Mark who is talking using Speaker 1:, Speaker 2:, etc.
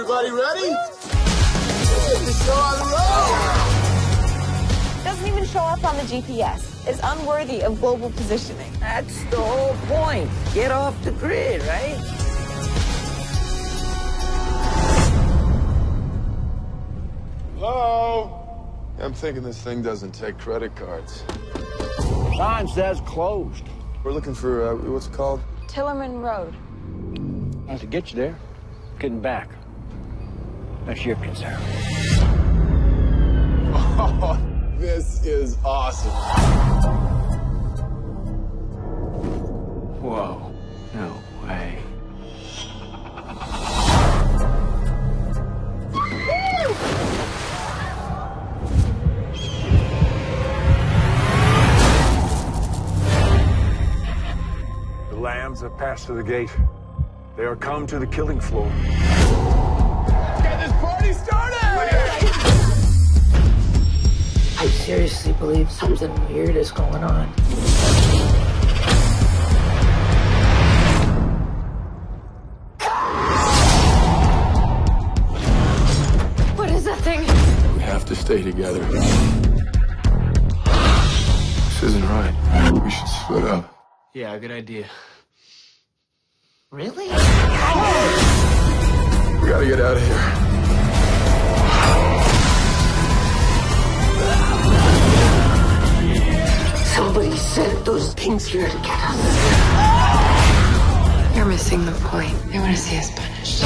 Speaker 1: Everybody ready? Get the show on the road!
Speaker 2: Doesn't even show up on the GPS. Is unworthy of global positioning.
Speaker 3: That's the whole point. Get off the grid, right?
Speaker 1: Hello? I'm thinking this thing doesn't take credit cards.
Speaker 4: Sign says closed.
Speaker 1: We're looking for, what's it called?
Speaker 2: Tillerman Road.
Speaker 4: I have to get you there. Getting back. That's your concern.
Speaker 1: Oh, this is awesome.
Speaker 4: Whoa. No way.
Speaker 5: The lambs have passed through the gate. They are come to the killing floor.
Speaker 1: Get this party started!
Speaker 3: I seriously believe something weird is going on.
Speaker 2: What is that thing?
Speaker 1: We have to stay together. This isn't right. We should split up.
Speaker 6: Yeah, good idea.
Speaker 3: Really?
Speaker 1: We gotta get out of here.
Speaker 3: Somebody sent those things here to get us.
Speaker 7: You're missing the point. They want to see us punished.